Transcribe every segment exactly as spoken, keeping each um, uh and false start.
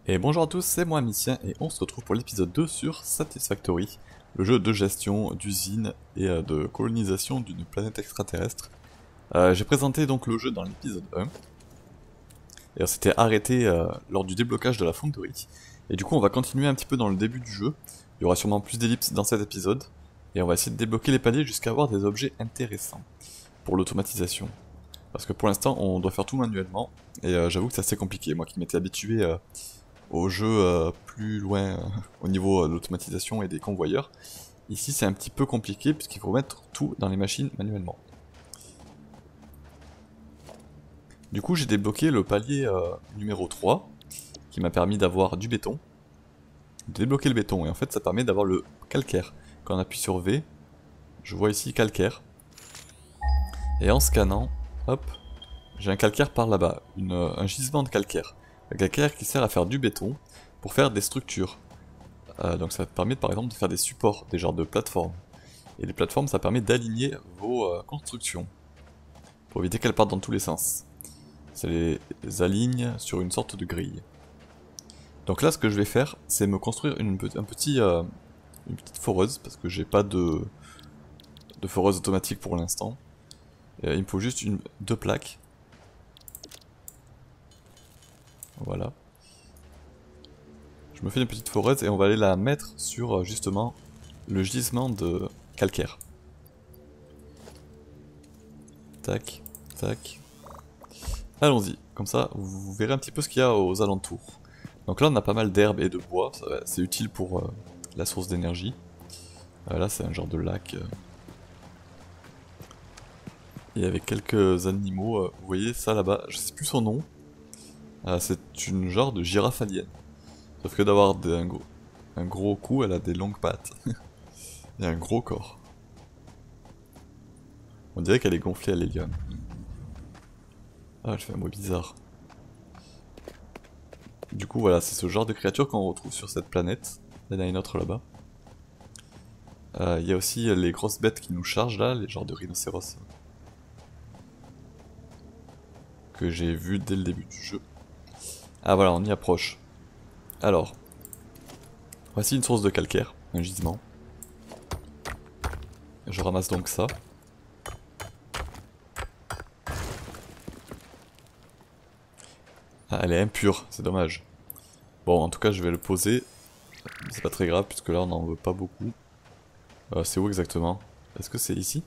Et bonjour à tous, c'est moi Micien et on se retrouve pour l'épisode deux sur Satisfactory, le jeu de gestion d'usine et euh, de colonisation d'une planète extraterrestre. Euh, J'ai présenté donc le jeu dans l'épisode un, et on s'était arrêté euh, lors du déblocage de la fonderie. Et du coup on va continuer un petit peu dans le début du jeu, il y aura sûrement plus d'ellipses dans cet épisode, et on va essayer de débloquer les paliers jusqu'à avoir des objets intéressants pour l'automatisation. Parce que pour l'instant on doit faire tout manuellement, et euh, j'avoue que c'est assez compliqué, moi qui m'étais habitué... Euh, au jeu euh, plus loin euh, au niveau euh, de l'automatisation et des convoyeurs. Ici c'est un petit peu compliqué puisqu'il faut mettre tout dans les machines manuellement. Du coup j'ai débloqué le palier euh, numéro trois qui m'a permis d'avoir du béton. De débloquer le béton et en fait ça permet d'avoir le calcaire. Quand on appuie sur V, je vois ici calcaire. Et en scannant, hop, j'ai un calcaire par là-bas, un gisement de calcaire. Le calcaire qui sert à faire du béton pour faire des structures. Euh, donc ça permet par exemple de faire des supports, des genres de plateformes. Et les plateformes ça permet d'aligner vos euh, constructions. Pour éviter qu'elles partent dans tous les sens. Ça les aligne sur une sorte de grille. Donc là ce que je vais faire c'est me construire une, un petit, euh, une petite foreuse. Parce que j'ai pas de, de foreuse automatique pour l'instant. Il me faut juste une, deux plaques. Voilà. Je me fais une petite foreuse et on va aller la mettre sur justement le gisement de calcaire. Tac, tac. Allons-y, comme ça vous verrez un petit peu ce qu'il y a aux alentours. Donc là on a pas mal d'herbes et de bois, c'est utile pour euh, la source d'énergie. Euh, là c'est un genre de lac. Euh, et avec quelques animaux, euh, vous voyez ça là-bas, je sais plus son nom. Euh, c'est une genre de girafe alien. Sauf que d'avoir un gros, un gros cou, elle a des longues pattes. Et un gros corps. On dirait qu'elle est gonflée à l'hélium. Ah, je fais un mot bizarre. Du coup, voilà, c'est ce genre de créature qu'on retrouve sur cette planète. Il y en a une autre là-bas. Euh, il y a aussi les grosses bêtes qui nous chargent là, les genres de rhinocéros. Que j'ai vu dès le début du jeu. Ah voilà, on y approche. Alors, voici une source de calcaire, un gisement. Je ramasse donc ça. Ah, elle est impure, c'est dommage. Bon, en tout cas, je vais le poser. C'est pas très grave, puisque là, on n'en veut pas beaucoup. Euh, c'est où exactement? Est-ce que c'est ici?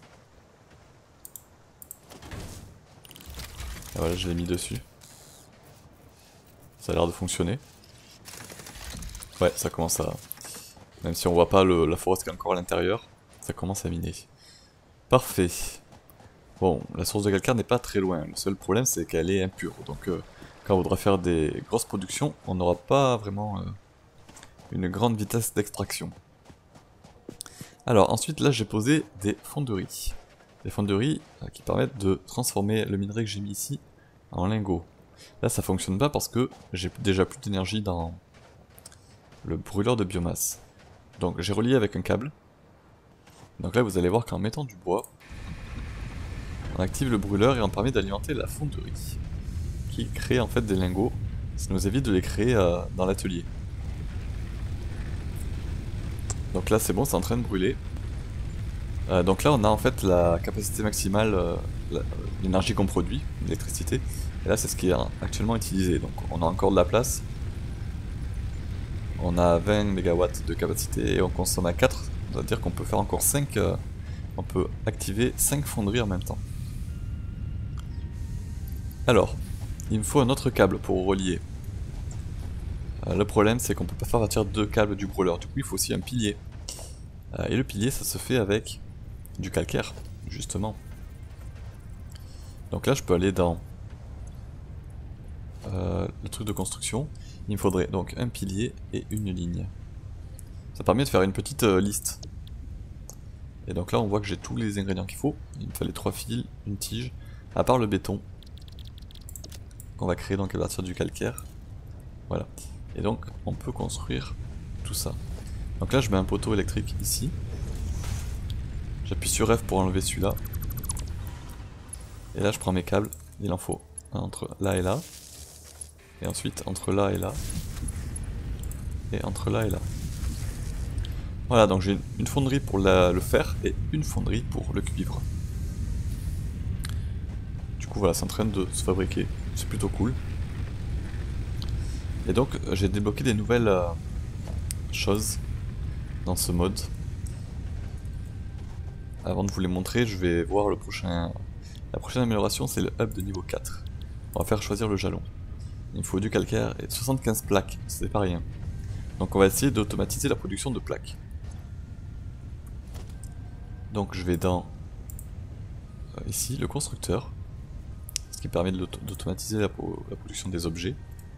Ah voilà, je l'ai mis dessus. Ça a l'air de fonctionner. Ouais, ça commence à... Même si on voit pas le, la forêt qui est encore à l'intérieur, ça commence à miner. Parfait. Bon, la source de calcaire n'est pas très loin. Le seul problème, c'est qu'elle est impure. Donc, euh, quand on voudra faire des grosses productions, on n'aura pas vraiment euh, une grande vitesse d'extraction. Alors, ensuite, là, j'ai posé des fonderies. Des fonderies euh, qui permettent de transformer le minerai que j'ai mis ici en lingots. Là, ça fonctionne pas parce que j'ai déjà plus d'énergie dans le brûleur de biomasse. Donc, j'ai relié avec un câble. Donc là, vous allez voir qu'en mettant du bois, on active le brûleur et on permet d'alimenter la fonderie, qui crée en fait des lingots. Ça nous évite de les créer euh, dans l'atelier. Donc là, c'est bon, c'est en train de brûler. Euh, donc là, on a en fait la capacité maximale, euh, l'énergie qu'on produit, l'électricité. Et là, c'est ce qui est actuellement utilisé. Donc on a encore de la place. On a vingt mégawatts de capacité et on consomme à quatre. Ça veut dire qu'on peut faire encore cinq. Euh, on peut activer cinq fonderies en même temps. Alors, il me faut un autre câble pour relier. Euh, le problème, c'est qu'on peut pas faire partir deux câbles du brûleur. Du coup, il faut aussi un pilier. Euh, et le pilier, ça se fait avec du calcaire, justement. Donc là, je peux aller dans euh, le truc de construction. Il me faudrait donc un pilier et une ligne. Ça permet de faire une petite euh, liste. Et donc là, on voit que j'ai tous les ingrédients qu'il faut. Il me fallait trois fils, une tige, à part le béton. Qu'on va créer donc à partir du calcaire. Voilà. Et donc, on peut construire tout ça. Donc là, je mets un poteau électrique ici. J'appuie sur F pour enlever celui-là. Et là, je prends mes câbles. Il en faut un entre là et là. Et ensuite, entre là et là. et entre là et là. Voilà, donc j'ai une fonderie pour la, le fer et une fonderie pour le cuivre. Du coup voilà, c'est en train de se fabriquer, c'est plutôt cool. Et donc j'ai débloqué des nouvelles euh, choses dans ce mode. Avant de vous les montrer, je vais voir le prochain... La prochaine amélioration, c'est le hub de niveau quatre. On va faire choisir le jalon. Il me faut du calcaire et soixante-quinze plaques, c'est pas rien. Donc on va essayer d'automatiser la production de plaques. Donc je vais dans euh, ici le constructeur, ce qui permet d'automatiser la, la production des objets.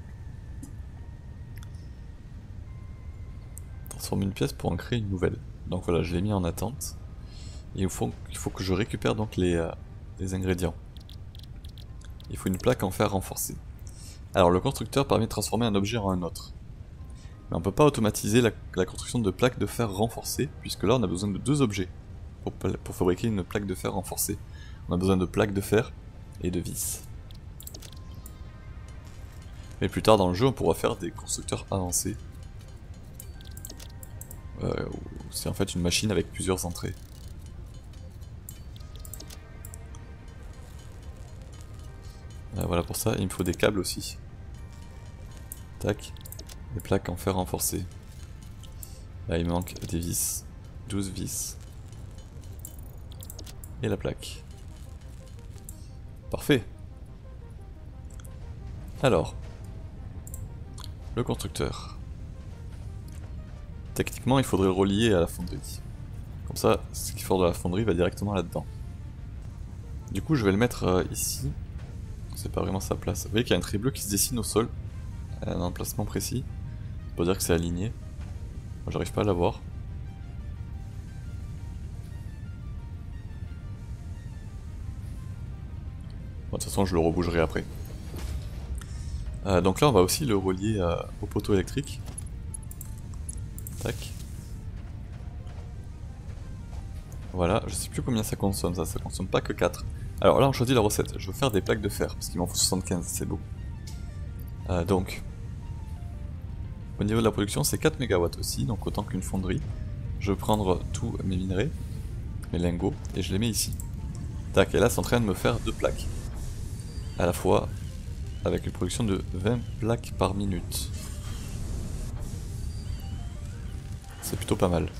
Transforme une pièce pour en créer une nouvelle. Donc voilà, je l'ai mis en attente. Et il faut, il faut que je récupère donc les, euh, les ingrédients. Il faut une plaque en fer renforcé. Alors le constructeur permet de transformer un objet en un autre. Mais on ne peut pas automatiser la, la construction de plaques de fer renforcées, puisque là on a besoin de deux objets pour, pour fabriquer une plaque de fer renforcée. On a besoin de plaques de fer et de vis. Mais plus tard dans le jeu on pourra faire des constructeurs avancés. Euh, C'est en fait une machine avec plusieurs entrées. Euh, voilà pour ça, il me faut des câbles aussi. Tac. Des plaques en fer renforcé. Là il me manque des vis. douze vis. Et la plaque. Parfait. Alors. Le constructeur. Techniquement il faudrait le relier à la fonderie. Comme ça, ce qui sort de la fonderie va directement là-dedans. Du coup je vais le mettre euh, ici. C'est pas vraiment sa place. Vous voyez qu'il y a un trait bleu qui se dessine au sol. À un emplacement précis. Pour dire que c'est aligné. Moi j'arrive pas à l'avoir. Bon, de toute façon je le rebougerai après. Euh, donc là on va aussi le relier euh, au poteau électrique. Tac. Voilà, je sais plus combien ça consomme ça, ça consomme pas que quatre. Alors là on choisit la recette, je veux faire des plaques de fer, parce qu'il m'en faut soixante-quinze, c'est beau. Euh, donc, au niveau de la production c'est quatre mégawatts aussi, donc autant qu'une fonderie. Je vais prendre tous mes minerais, mes lingots, et je les mets ici. Tac, et là c'est en train de me faire deux plaques. À la fois, avec une production de vingt plaques par minute. C'est plutôt pas mal.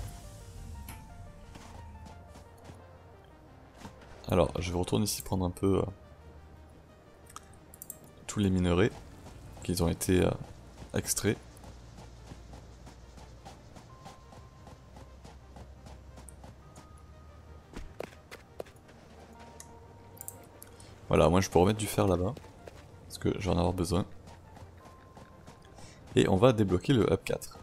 Alors, je vais retourner ici prendre un peu euh, tous les minerais qui ont été euh, extraits. Voilà, moi je peux remettre du fer là-bas, parce que je vais en avoir besoin. Et on va débloquer le hub quatre.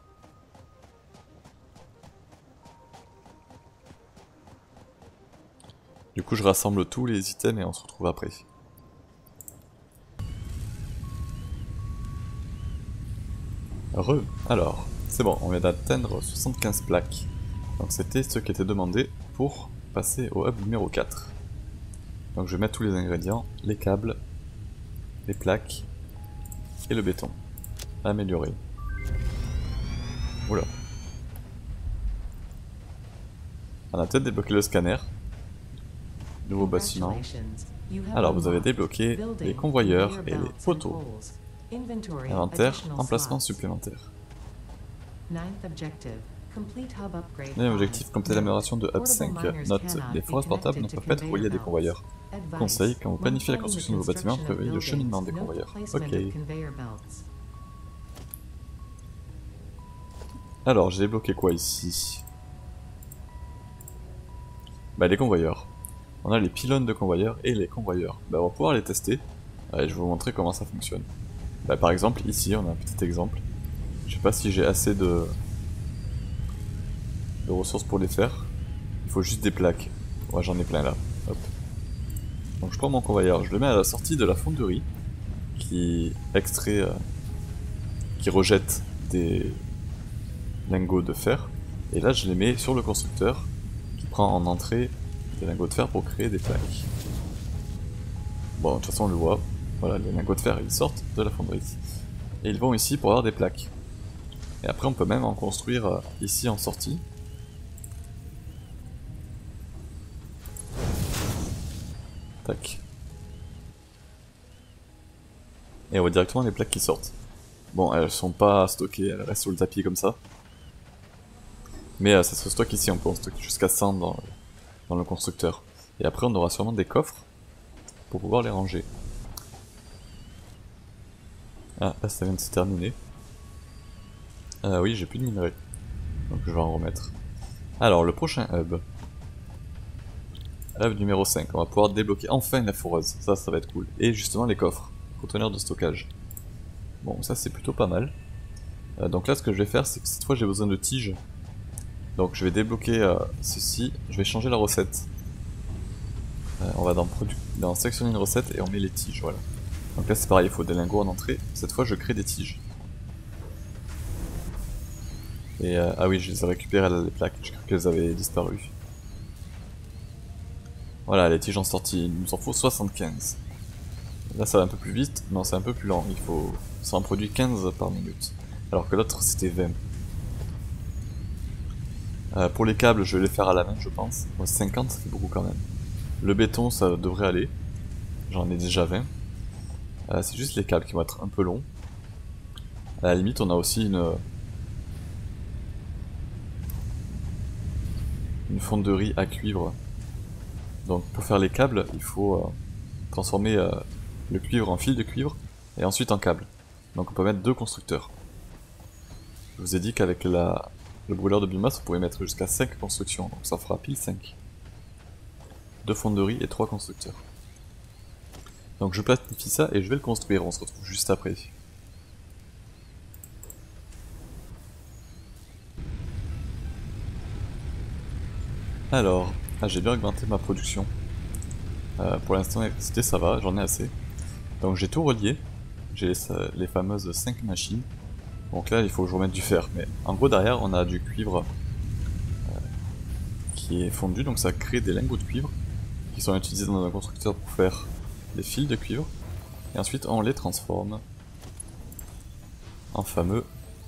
Du coup je rassemble tous les items et on se retrouve après. Re, alors, c'est bon, on vient d'atteindre soixante-quinze plaques. Donc c'était ce qui était demandé pour passer au hub numéro quatre. Donc je vais mettre tous les ingrédients, les câbles, les plaques et le béton. Améliorer. Oula. On a peut-être débloqué le scanner. Nouveau bâtiment. Alors vous avez débloqué les convoyeurs et les poteaux. Inventaire, emplacement supplémentaire. Neuvième objectif, compléter l'amélioration de Hub cinq. Note, les forages portables ne peuvent pas être reliés à des convoyeurs. Conseil, quand vous planifiez la construction de vos bâtiments, prévoyez le cheminement des convoyeurs. Ok. Alors, j'ai débloqué quoi ici? Bah les convoyeurs. On a les pylônes de convoyeurs et les convoyeurs. Bah on va pouvoir les tester. Allez, je vais vous montrer comment ça fonctionne. Bah par exemple, ici on a un petit exemple. Je sais pas si j'ai assez de... de ressources pour les faire. Il faut juste des plaques. Ouais, j'en ai plein là. Hop. Donc je prends mon convoyeur, je le mets à la sortie de la fonderie qui extrait, euh, qui rejette des lingots de fer. Et là je les mets sur le constructeur qui prend en entrée des lingots de fer pour créer des plaques. Bon, de toute façon on le voit. Voilà, les lingots de fer ils sortent de la fonderie. Et ils vont ici pour avoir des plaques. Et après on peut même en construire euh, ici en sortie. Tac. Et on voit directement les plaques qui sortent. Bon, elles sont pas stockées, elles restent sur le tapis comme ça. Mais euh, ça se stocke ici, on peut en stocker jusqu'à cent dans, dans le constructeur. Et après on aura sûrement des coffres pour pouvoir les ranger. Ah, là ça vient de se terminer. Ah oui, j'ai plus de minerais. Donc je vais en remettre. Alors, le prochain hub. Hub numéro cinq, on va pouvoir débloquer enfin la foreuse. Ça, ça va être cool. Et justement les coffres, conteneurs de stockage. Bon, ça c'est plutôt pas mal. Euh, donc là, ce que je vais faire, c'est que cette fois j'ai besoin de tiges. Donc je vais débloquer euh, ceci. Je vais changer la recette. Euh, on va dans, dans sélectionner une recette et on met les tiges, voilà. Donc là c'est pareil, il faut des lingots en entrée. Cette fois je crée des tiges. Et euh, ah oui, je les ai récupérées là, les plaques, j'ai cru qu'elles avaient disparu. Voilà, les tiges en sortie, il nous en faut soixante-quinze. Là ça va un peu plus vite, non c'est un peu plus lent, il faut... ça en produit quinze par minute. Alors que l'autre c'était vingt. Euh, pour les câbles, je vais les faire à la main je pense. Bon, cinquante ça fait beaucoup quand même. Le béton ça devrait aller. J'en ai déjà vingt. Euh, c'est juste les câbles qui vont être un peu longs. À la limite on a aussi une... une fonderie à cuivre. Donc pour faire les câbles, il faut euh, transformer euh, le cuivre en fil de cuivre et ensuite en câble. Donc on peut mettre deux constructeurs. Je vous ai dit qu'avec la... le brûleur de biomasse, on pouvait mettre jusqu'à cinq constructions, donc ça fera pile cinq. Deux fonderies et trois constructeurs. Donc je planifie ça et je vais le construire, on se retrouve juste après. Alors, ah, j'ai bien augmenté ma production. Euh, pour l'instant l'électricité ça va, j'en ai assez. Donc j'ai tout relié, j'ai les, les fameuses cinq machines. Donc là il faut que je remette du fer, mais en gros derrière on a du cuivre euh, qui est fondu, donc ça crée des lingots de cuivre qui sont utilisés dans un constructeur pour faire des fils de cuivre. Et ensuite on les transforme en fameux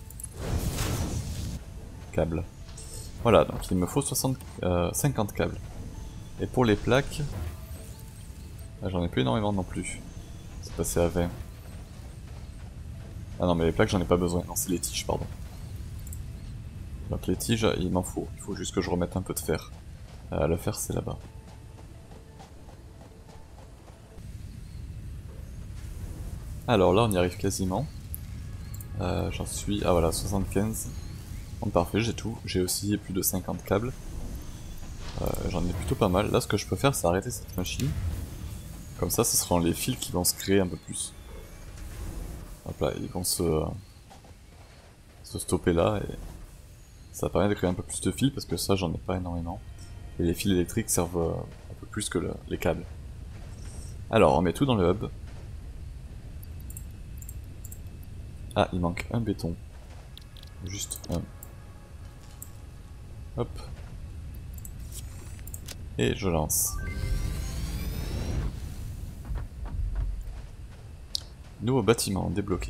câbles. Voilà, donc il me faut soixante, euh, cinquante câbles. Et pour les plaques, j'en ai plus énormément non plus. C'est passé à vingt. Ah non mais les plaques j'en ai pas besoin, non c'est les tiges pardon. Donc les tiges il m'en faut, il faut juste que je remette un peu de fer. Euh, le fer c'est là-bas. Alors là on y arrive quasiment. Euh, J'en suis, ah voilà, soixante-quinze. Bon, parfait, j'ai tout. J'ai aussi plus de cinquante câbles. Euh, J'en ai plutôt pas mal. Là ce que je peux faire c'est arrêter cette machine. Comme ça ce seront les fils qui vont se créer un peu plus. Hop là, ils vont se, se stopper là et ça permet de créer un peu plus de fils parce que ça j'en ai pas énormément. Et les fils électriques servent un peu plus que le, les câbles. Alors on met tout dans le hub. Ah, il manque un béton. Juste un. Hop. Et je lance. Nouveau bâtiment débloqué.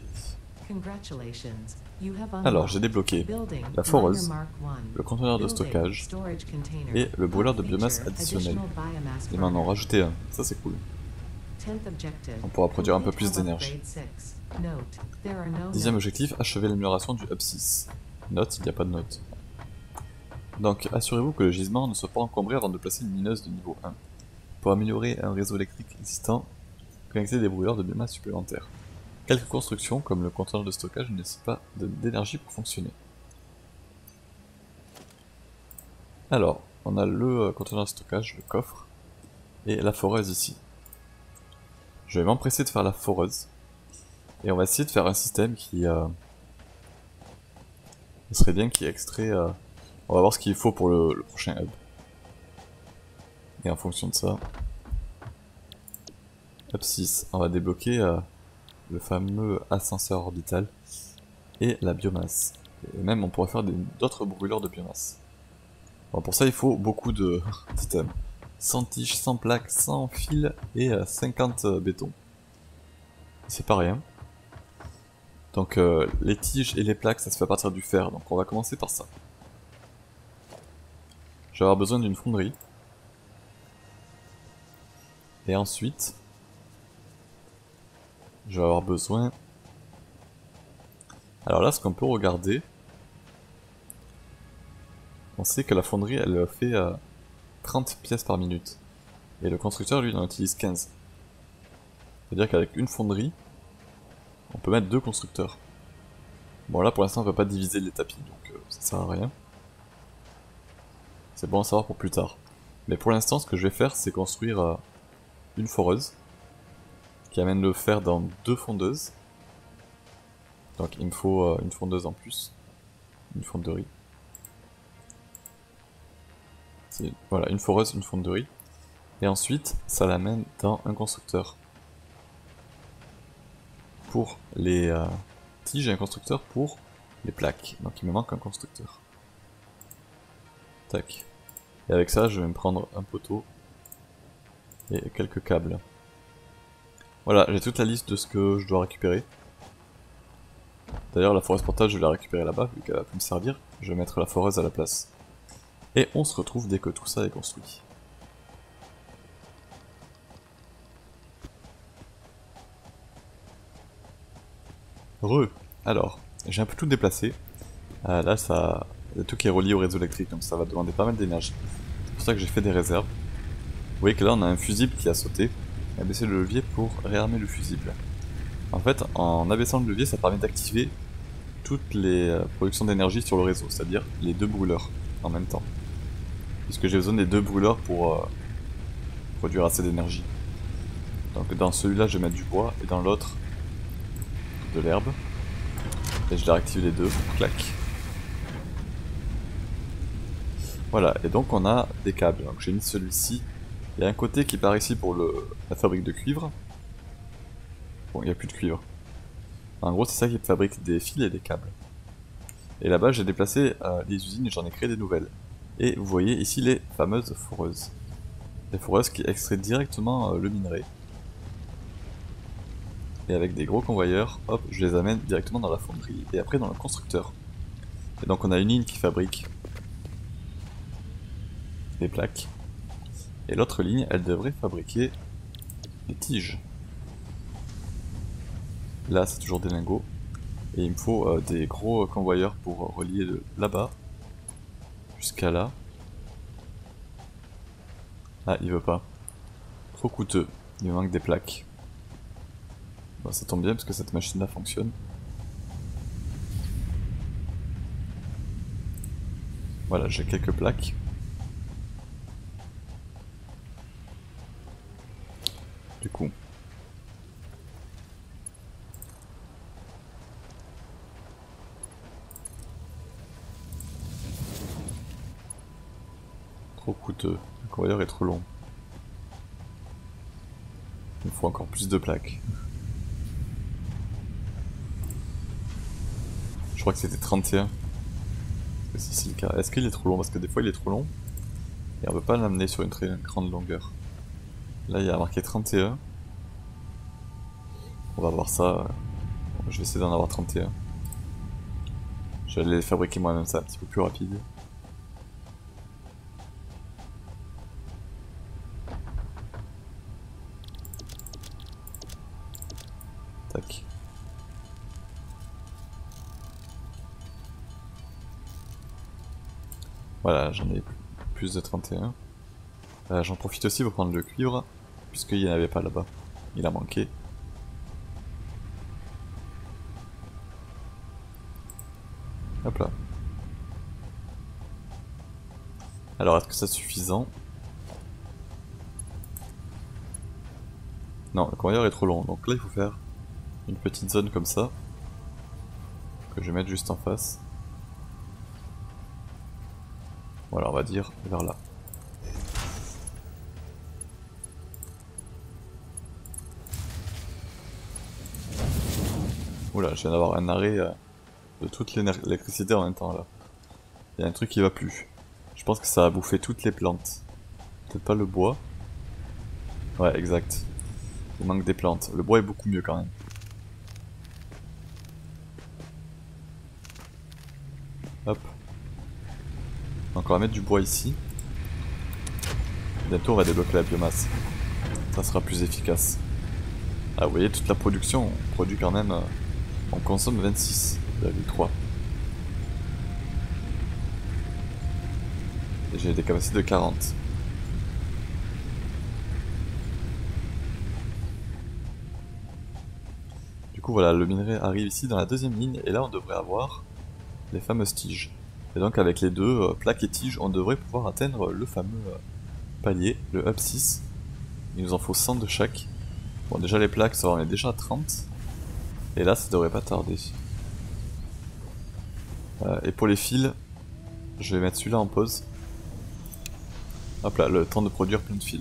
Alors j'ai débloqué la foreuse, le conteneur de stockage et le brûleur de biomasse additionnel. Ils m'en ont rajouté un, ça c'est cool. On pourra produire un peu plus d'énergie. Dixième objectif, achever l'amélioration du hub six. Note, il n'y a pas de note. Donc assurez-vous que le gisement ne soit pas encombré avant de placer une mineuse de niveau un. Pour améliorer un réseau électrique existant, connectez des brûleurs de biomasse supplémentaires. Quelques constructions, comme le conteneur de stockage, ne nécessitent pas d'énergie pour fonctionner. Alors, on a le conteneur de stockage, le coffre, et la foreuse ici. Je vais m'empresser de faire la foreuse, et on va essayer de faire un système qui... Euh... Ce serait bien qui extrait... Euh... On va voir ce qu'il faut pour le, le prochain hub. Et en fonction de ça... Hub six, on va débloquer... Euh... le fameux ascenseur orbital et la biomasse. Et même on pourrait faire d'autres brûleurs de biomasse. Bon, pour ça il faut beaucoup de d'items. cent tiges, cent plaques, cent fils et cinquante bétons. C'est pas rien. Donc euh, les tiges et les plaques, ça se fait à partir du fer, donc on va commencer par ça. Je vais avoir besoin d'une fonderie. Et ensuite, je vais avoir besoin... Alors là, ce qu'on peut regarder, on sait que la fonderie, elle fait euh, trente pièces par minute. Et le constructeur, lui, il en utilise quinze. C'est-à-dire qu'avec une fonderie, on peut mettre deux constructeurs. Bon là, pour l'instant, on ne peut pas diviser les tapis, donc euh, ça sert à rien. C'est bon à savoir pour plus tard. Mais pour l'instant, ce que je vais faire, c'est construire euh, une foreuse qui amène le fer dans deux fondeuses. Donc il me faut euh, une fondeuse en plus, une fonderie. Voilà, une foreuse, une fonderie. Et ensuite, ça l'amène dans un constructeur. Pour les euh, tiges et un constructeur pour les plaques. Donc il me manque un constructeur. Tac. Et avec ça, je vais me prendre un poteau et quelques câbles. Voilà, j'ai toute la liste de ce que je dois récupérer. D'ailleurs, la foreuse portable, je vais la récupérer là-bas, vu qu'elle va plus me servir. Je vais mettre la foreuse à la place. Et on se retrouve dès que tout ça est construit. Re. Alors, j'ai un peu tout déplacé. Euh, là, ça, il y a tout qui est relié au réseau électrique, donc ça va demander pas mal d'énergie. C'est pour ça que j'ai fait des réserves. Vous voyez que là, on a un fusible qui a sauté. On a baissé le levier pour réarmer le fusible. En fait, en abaissant le levier, ça permet d'activer toutes les euh, productions d'énergie sur le réseau, c'est-à-dire les deux brûleurs en même temps. Puisque j'ai besoin des deux brûleurs pour euh, produire assez d'énergie. Donc dans celui-là, je vais mettre du bois, et dans l'autre, de l'herbe. Et je les réactive les deux, clac. Voilà, et donc on a des câbles. Donc j'ai mis celui-ci. Il y a un côté qui part ici pour le, la fabrique de cuivre. Bon, il n'y a plus de cuivre. En gros, c'est ça qui fabrique des fils et des câbles. Et là-bas, j'ai déplacé euh, les usines et j'en ai créé des nouvelles. Et vous voyez ici les fameuses foreuses. Les foreuses qui extraient directement euh, le minerai. Et avec des gros convoyeurs, hop, je les amène directement dans la fonderie et après dans le constructeur. Et donc on a une ligne qui fabrique des plaques. Et l'autre ligne, elle devrait fabriquer des tiges. Là, c'est toujours des lingots. Et il me faut euh, des gros convoyeurs pour relier de là-bas jusqu'à là. Ah, il veut pas. Trop coûteux. Il me manque des plaques. Bon, ça tombe bien parce que cette machine-là fonctionne. Voilà, j'ai quelques plaques. Du coup. Trop coûteux. Le convoyeur est trop long. Il me faut encore plus de plaques. Je crois que c'était trente et un. Si c'est le cas. Est-ce qu'il est trop long? Parce que des fois il est trop long. Et on peut pas l'amener sur une très grande longueur. Là il y a marqué trente et un. On va voir ça. Je vais essayer d'en avoir trente et un. Je vais les fabriquer moi-même, ça un petit peu plus rapide. Tac. Voilà, j'en ai plus de trente et un. Euh, j'en profite aussi pour prendre le cuivre, puisqu'il n'y en avait pas là-bas. Il a manqué. Hop là. Alors, est-ce que c'est suffisant? Non, le convoyeur est trop long, donc là il faut faire une petite zone comme ça, que je vais mettre juste en face. Voilà, on va dire vers là. Oula, je viens d'avoir un arrêt euh, de toute l'électricité en même temps là. Il y a un truc qui va plus. Je pense que ça a bouffé toutes les plantes. Peut-être pas le bois. Ouais, exact. Il manque des plantes. Le bois est beaucoup mieux quand même. Donc on va mettre du bois ici. Bientôt on va débloquer la biomasse. Ça sera plus efficace. Ah vous voyez toute la production, on produit quand même... Euh, on consomme vingt-six virgule trois. Et j'ai des capacités de quarante. Du coup voilà, le minerai arrive ici dans la deuxième ligne et là on devrait avoir les fameuses tiges. Et donc avec les deux euh, plaques et tiges, on devrait pouvoir atteindre le fameux euh, palier, le hub six. Il nous en faut cent de chaque. Bon déjà les plaques, ça on est déjà à trente. Et là ça devrait pas tarder. Euh, et pour les fils, je vais mettre celui-là en pause. Hop là, le temps de produire plein de fils.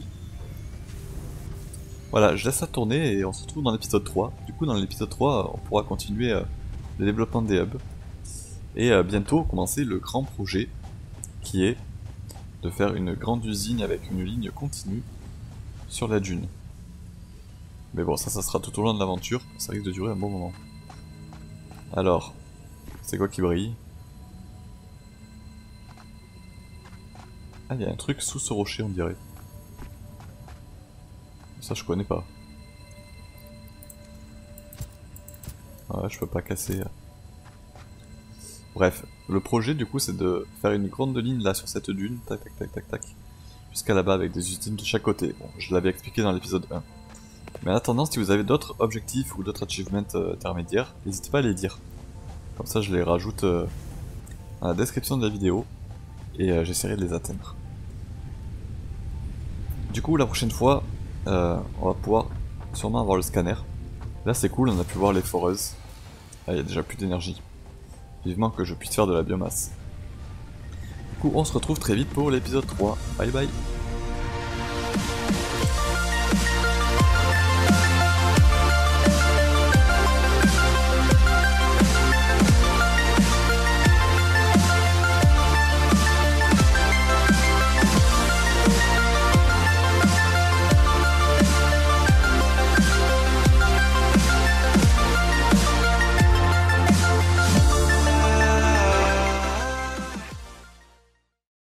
Voilà, je laisse ça tourner et on se retrouve dans l'épisode trois. Du coup dans l'épisode trois, on pourra continuer euh, le développement des hubs. Et euh, bientôt commencer le grand projet qui est de faire une grande usine avec une ligne continue sur la dune. Mais bon, ça, ça sera tout au long de l'aventure, ça risque de durer un bon moment. Alors, c'est quoi qui brille? Ah, il y a un truc sous ce rocher, on dirait. Ça, je connais pas. Ouais, je peux pas casser. Bref, le projet du coup c'est de faire une grande ligne là sur cette dune, tac tac tac tac tac, jusqu'à là-bas avec des usines de chaque côté. Bon, je l'avais expliqué dans l'épisode un. Mais en attendant, si vous avez d'autres objectifs ou d'autres achievements euh, intermédiaires, n'hésitez pas à les dire. Comme ça je les rajoute euh, dans la description de la vidéo et euh, j'essaierai de les atteindre. Du coup la prochaine fois, euh, on va pouvoir sûrement avoir le scanner. Là c'est cool, on a pu voir les foreuses. Ah, il y a déjà plus d'énergie. Vivement que je puisse faire de la biomasse. Du coup, on se retrouve très vite pour l'épisode trois. Bye bye.